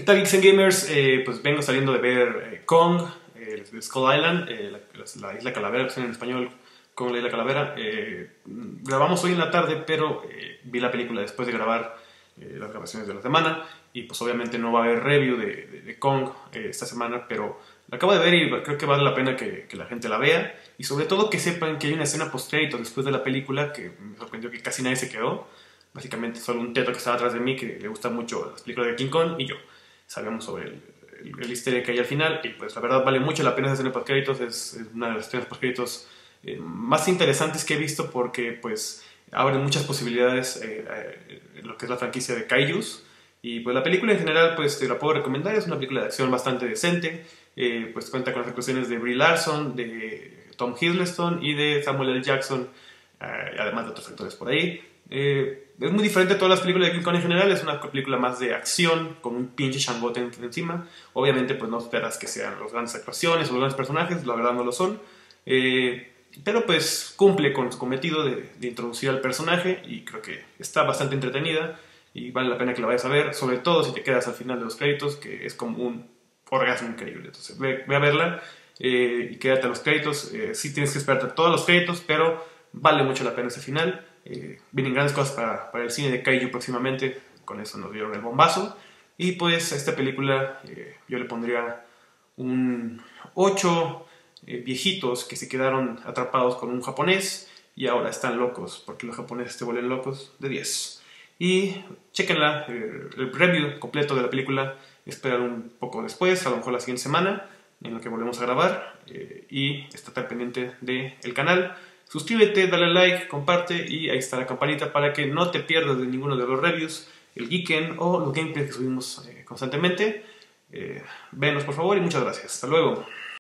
tal, Geeks and Gamers? Pues vengo saliendo de ver Kong, Skull Island, la Isla Calavera, que en español Kong, la Isla Calavera. Grabamos hoy en la tarde, pero vi la película después de grabar las grabaciones de la semana. Y pues obviamente no va a haber review de Kong esta semana, pero la acabo de ver y creo que vale la pena que la gente la vea. Y sobre todo que sepan que hay una escena post-crédito después de la película que me sorprendió que casi nadie se quedó. Básicamente solo un teto que estaba atrás de mí que le gusta mucho las películas de King Kong y yo. Sabíamos sobre el easter egg que hay al final y pues la verdad vale mucho la pena esa escena post-créditos. Es una de las escenas post-créditos más interesantes que he visto porque pues abre muchas posibilidades en lo que es la franquicia de Kaijus. Y pues la película en general pues te la puedo recomendar, es una película de acción bastante decente, pues cuenta con las actuaciones de Brie Larson, de Tom Hiddleston y de Samuel L. Jackson, además de otros actores por ahí. Es muy diferente a todas las películas de King Kong en general, es una película más de acción, con un pinche changote encima. Obviamente pues no esperas que sean las grandes actuaciones o los grandes personajes, la verdad no lo son. Pero pues cumple con su cometido de introducir al personaje y creo que está bastante entretenida y vale la pena que la vayas a ver, sobre todo si te quedas al final de los créditos, que es como un orgasmo increíble. Entonces ve a verla y quédate a los créditos. Sí tienes que esperarte a todos los créditos, pero vale mucho la pena ese final. Vienen grandes cosas para el cine de Kaiju próximamente, con eso nos dieron el bombazo. Y pues a esta película yo le pondría un 8 viejitos que se quedaron atrapados con un japonés y ahora están locos porque los japoneses te vuelven locos, de 10. Y chequenla, el review completo de la película esperar un poco después, a lo mejor la siguiente semana, en lo que volvemos a grabar. Y estate al pendiente del canal. Suscríbete, dale like, comparte y ahí está la campanita para que no te pierdas de ninguno de los reviews, el Geekend o los gameplays que subimos constantemente. Venos por favor y muchas gracias. Hasta luego.